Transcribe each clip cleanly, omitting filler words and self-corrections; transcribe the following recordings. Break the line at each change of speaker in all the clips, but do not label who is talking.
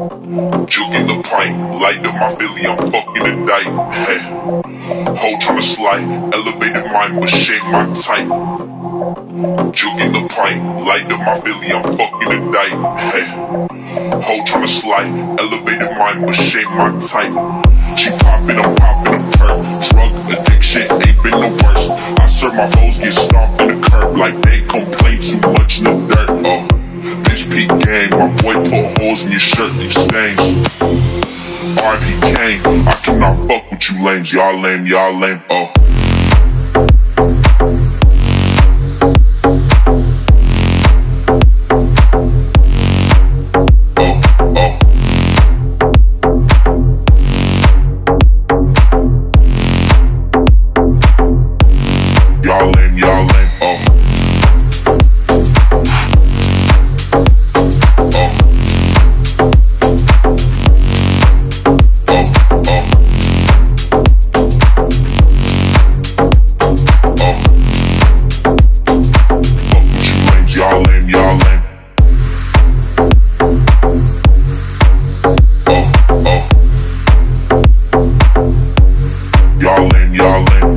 Jugging the pint, light up my Billy, I'm fucking the dyke. Hey, hoe tryna slide, elevated mind, but shake my type. Jugging the pint, light up my Billy, I'm fucking the dyke. Hey, hoe tryna slide, elevated mind, but shake my type. She poppin', I'm poppin' a perk. Drug addiction ain't been the worst. I serve my foes, get stomped in the curb like they complain too much in the dirt. Bitch peak gang, my boy put holes in your shirt, leave stains. R.I.P. Kane, I cannot fuck with you lames, y'all lame, y'all lame, Y'all lame, y'all lame, Y'all lame, y'all lame.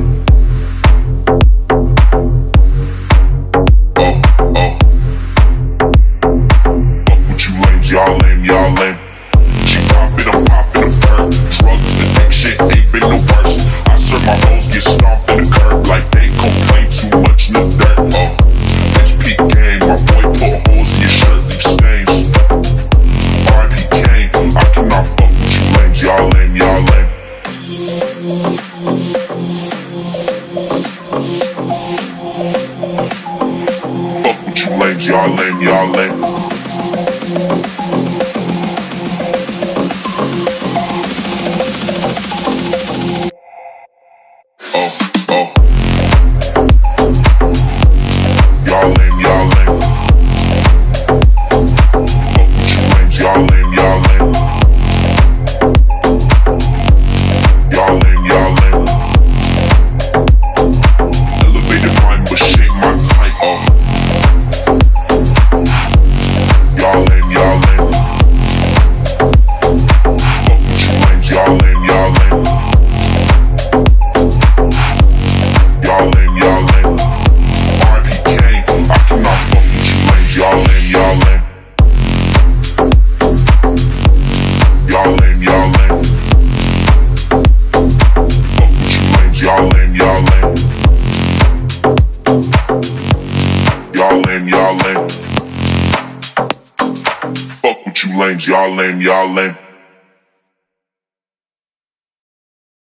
Fuck with you lames, y'all lame, y'all lame. She poppin', I'm poppin' a perk. Drug addiction ain't been the worst. I serve my hoes, get stomped in the curb like they complain too much in the dirt. Bitch peak gang, my boy put holes in your shirt, leave stains. R.I.P. Kane, I cannot fuck with you lames, y'all lame, y'all lame. Fuck with you lames, y'all lame, y'all lame. Y'all lame, y'all lame. Fuck with you lames, y'all lame, y'all lame. Y'all lame, y'all lame. Elevated mind, but shake my type. Y'all lame, y'all lame. Fuck with you lames, y'all lame, y'all lame. Y'all lame, y'all lame. R.I.P. Kane, I cannot fuck with you lames, y'all lame, y'all lame. Y'all lame, y'all lame. Fuck with you lames, y'all lame, y'all lame. Y'all lame, y'all lame. Fuck with you lames, y'all lame, y'all lame.